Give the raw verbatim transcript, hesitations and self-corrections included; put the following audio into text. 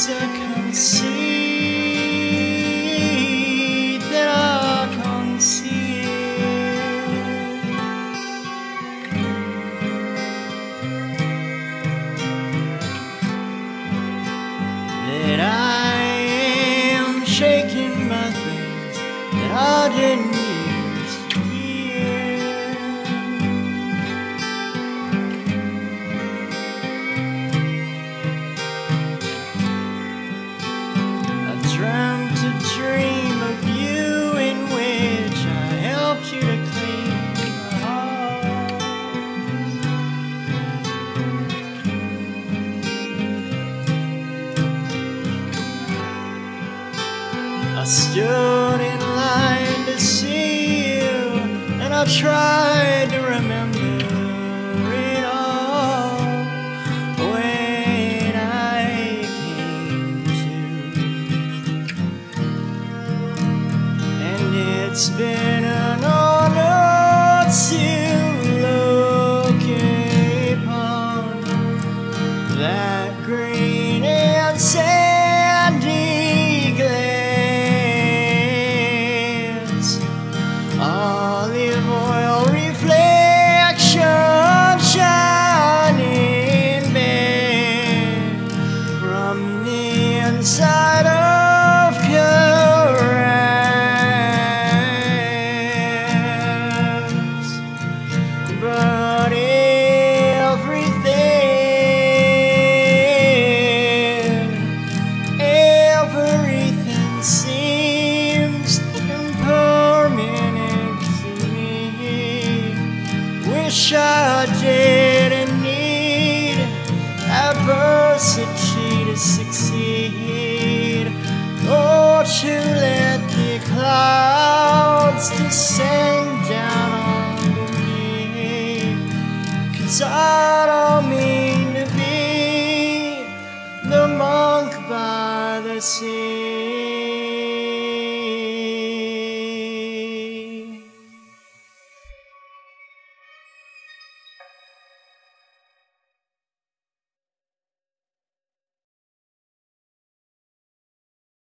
is a conceit that I conceal. That I am shaken by things that I didn't used to fear. I dreamt a dream of you in which I helped you to clean my heart. I stood in line to see you, and I tried to remember it all when I came to. And it's been an honor to look upon that green and sandy glance, olive oil reflection shining back from the inside of carafes. But everything, everything seems impermanent to me. Wish I didn't need adversity to succeed, or to let the clouds descend down onto me. 'Cause I don't mean to be the monk by the sea.